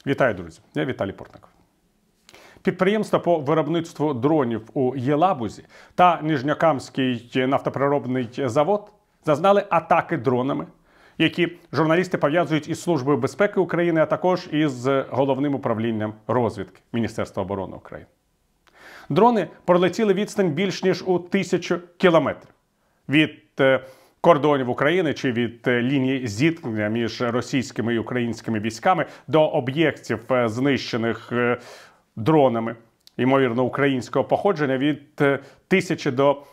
Вітаю, друзі! Я Віталій Портников. Підприємства по виробництву дронів у Єлабузі та Ніжньокамський нафтопереробний завод зазнали атаки дронами, які журналісти пов'язують із Службою безпеки України, а також із Головним управлінням розвідки Міністерства оборони України. Дрони пролетіли відстань більш ніж у 1000 кілометрів від кордонів України чи від лінії зіткнення між російськими і українськими військами до об'єктів, знищених дронами, ймовірно, українського походження, від 1000 до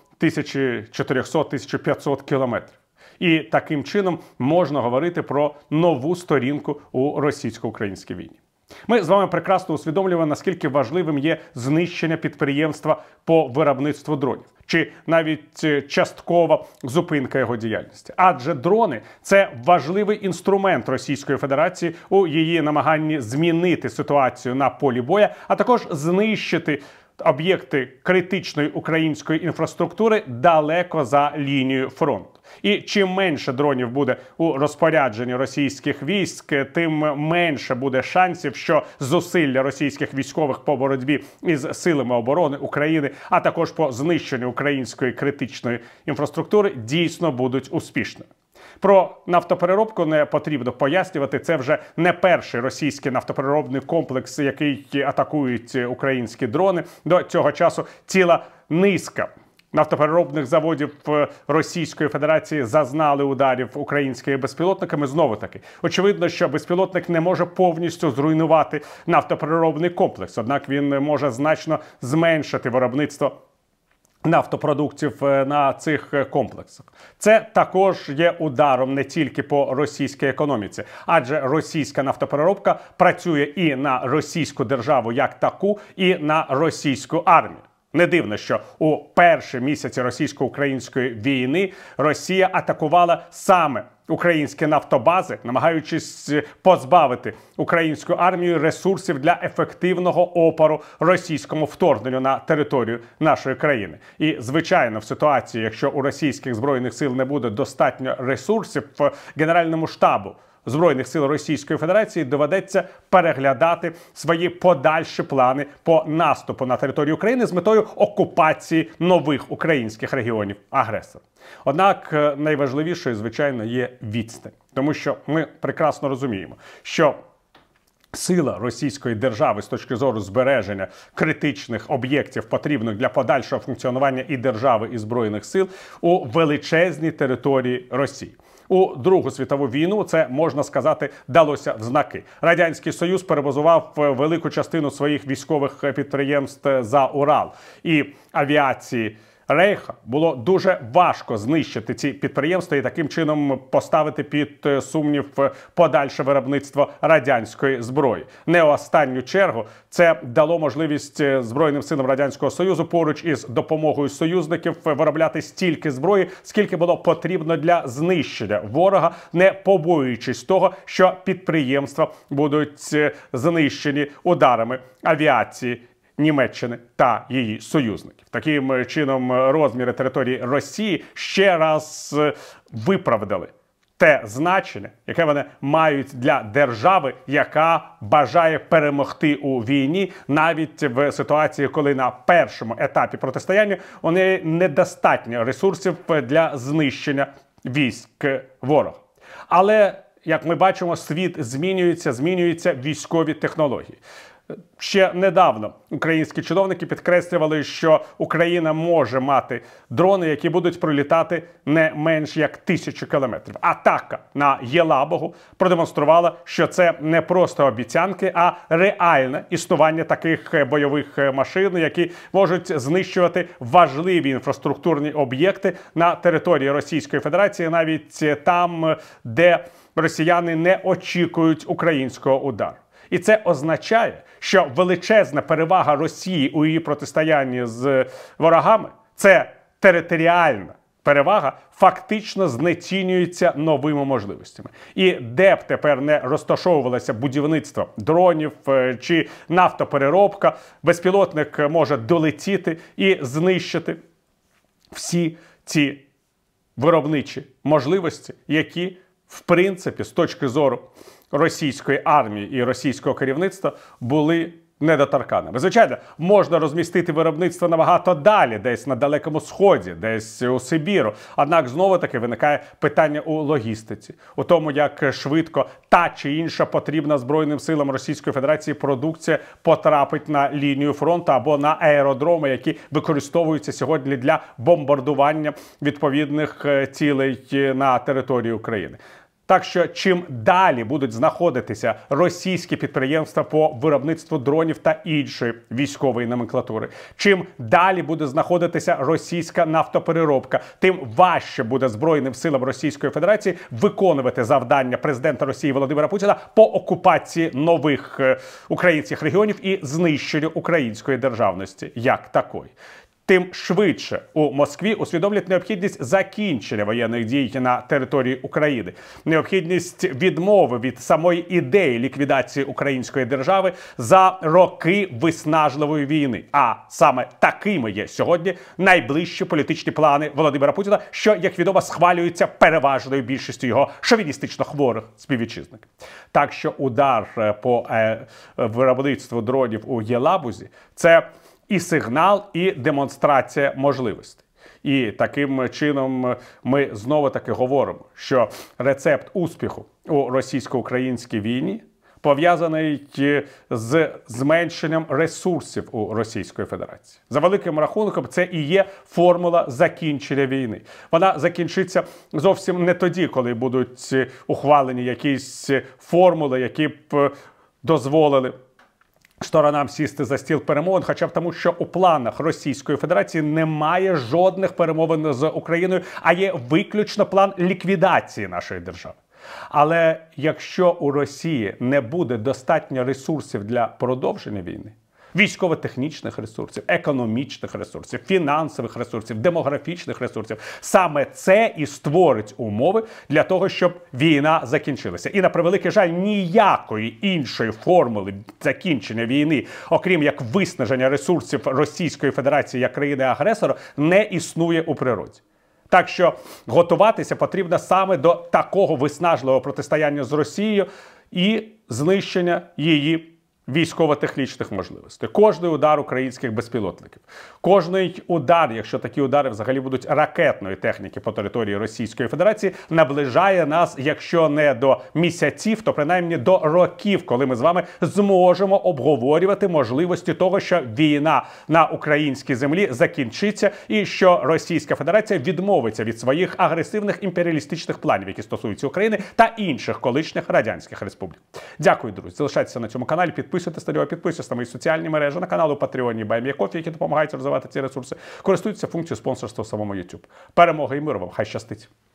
1400-1500 кілометрів. І таким чином можна говорити про нову сторінку у російсько-українській війні. Ми з вами прекрасно усвідомлюємо, наскільки важливим є знищення підприємства по виробництву дронів, чи навіть часткова зупинка його діяльності. Адже дрони – це важливий інструмент Російської Федерації у її намаганні змінити ситуацію на полі боя, а також знищити об'єкти критичної української інфраструктури далеко за лінією фронту. І чим менше дронів буде у розпорядженні російських військ, тим менше буде шансів, що зусилля російських військових по боротьбі із силами оборони України, а також по знищенню української критичної інфраструктури дійсно будуть успішними. Про нафтопереробку не потрібно пояснювати. Це вже не перший російський нафтопереробний комплекс, який атакують українські дрони. До цього часу ціла низка нафтопереробних заводів Російської Федерації зазнали ударів українськими безпілотниками. Знову таки, очевидно, що безпілотник не може повністю зруйнувати нафтопереробний комплекс, однак він може значно зменшити виробництво нафтопродуктів на цих комплексах. Це також є ударом не тільки по російській економіці, адже російська нафтопереробка працює і на російську державу як таку, і на російську армію. Не дивно, що у перші місяці російсько-української війни Росія атакувала саме українські нафтобази, намагаючись позбавити українську армію ресурсів для ефективного опору російському вторгненню на територію нашої країни. І, звичайно, в ситуації, якщо у російських збройних сил не буде достатньо ресурсів, Генеральному штабу Збройних сил Російської Федерації доведеться переглядати свої подальші плани по наступу на територію України з метою окупації нових українських регіонів агресора. Однак найважливішою, звичайно, є відстань. Тому що ми прекрасно розуміємо, що сила російської держави з точки зору збереження критичних об'єктів, потрібних для подальшого функціонування і держави, і Збройних сил, у величезній території Росії. У Другу світову війну це, можна сказати, далося в знаки. Радянський Союз перебазував велику частину своїх військових підприємств за Урал. І авіації Рейха було дуже важко знищити ці підприємства і таким чином поставити під сумнів подальше виробництво радянської зброї. Не у останню чергу це дало можливість Збройним силам Радянського Союзу поруч із допомогою союзників виробляти стільки зброї, скільки було потрібно для знищення ворога, не побоюючись того, що підприємства будуть знищені ударами авіації Німеччини та її союзників. Таким чином, розміри території Росії ще раз виправдали те значення, яке вони мають для держави, яка бажає перемогти у війні, навіть в ситуації, коли на першому етапі протистояння у неї недостатньо ресурсів для знищення військ ворога. Але, як ми бачимо, світ змінюються військові технології. Ще недавно українські чиновники підкреслювали, що Україна може мати дрони, які будуть пролітати не менш як 1000 кілометрів. Атака на Єлабугу продемонструвала, що це не просто обіцянки, а реальне існування таких бойових машин, які можуть знищувати важливі інфраструктурні об'єкти на території Російської Федерації, навіть там, де росіяни не очікують українського удару. І це означає, що величезна перевага Росії у її протистоянні з ворогами – це територіальна перевага, фактично знецінюється новими можливостями. І де б тепер не розташовувалося будівництво дронів чи нафтопереробка, безпілотник може долетіти і знищити всі ці виробничі можливості, які, в принципі, з точки зору російської армії і російського керівництва були недоторканими. Звичайно, можна розмістити виробництво набагато далі, десь на Далекому Сході, десь у Сибіру. Однак, знову-таки, виникає питання у логістиці, у тому, як швидко та чи інша потрібна Збройним силам Російської Федерації продукція потрапить на лінію фронту або на аеродроми, які використовуються сьогодні для бомбардування відповідних цілей на території України. Так що, чим далі будуть знаходитися російські підприємства по виробництву дронів та іншої військової номенклатури, чим далі буде знаходитися російська нафтопереробка, тим важче буде Збройним силам Російської Федерації виконувати завдання президента Росії Володимира Путіна по окупації нових українських регіонів і знищенню української державності як такої. Тим швидше у Москві усвідомлять необхідність закінчення воєнних дій на території України, необхідність відмови від самої ідеї ліквідації української держави за роки виснажливої війни. А саме такими є сьогодні найближчі політичні плани Володимира Путіна, що, як відомо, схвалюються переважною більшістю його шовіністично хворих співвітчизників. Так що удар по виробництву дронів у Єлабузі – це і сигнал, і демонстрація можливостей. І таким чином ми знову-таки говоримо, що рецепт успіху у російсько-українській війні пов'язаний з зменшенням ресурсів у Російської Федерації. За великим рахунком, це і є формула закінчення війни. Вона закінчиться зовсім не тоді, коли будуть ухвалені якісь формули, які б дозволили сторонам сісти за стіл перемовин, хоча б тому, що у планах Російської Федерації немає жодних перемовин з Україною, а є виключно план ліквідації нашої держави. Але якщо у Росії не буде достатньо ресурсів для продовження війни, військово-технічних ресурсів, економічних ресурсів, фінансових ресурсів, демографічних ресурсів, саме це і створить умови для того, щоб війна закінчилася. І, на превеликий жаль, ніякої іншої формули закінчення війни, окрім як виснаження ресурсів Російської Федерації як країни-агресора, не існує у природі. Так що готуватися потрібно саме до такого виснажливого протистояння з Росією і знищення її військово-технічних можливостей. Кожний удар українських безпілотників, кожний удар, якщо такі удари взагалі будуть ракетної техніки по території Російської Федерації, наближає нас, якщо не до місяців, то принаймні до років, коли ми з вами зможемо обговорювати можливості того, що війна на українській землі закінчиться і що Російська Федерація відмовиться від своїх агресивних імперіалістичних планів, які стосуються України та інших колишніх радянських республік. Дякую, друзі. Залишайтеся на цьому каналі, підписуйтесь на мої соціальні мережі, на канал у Патреоні, BuyMeACoffee, які допомагають розвивати ці ресурси. Користуйтеся функцією спонсорства в самому YouTube. Перемоги і миру вам! Хай щастить!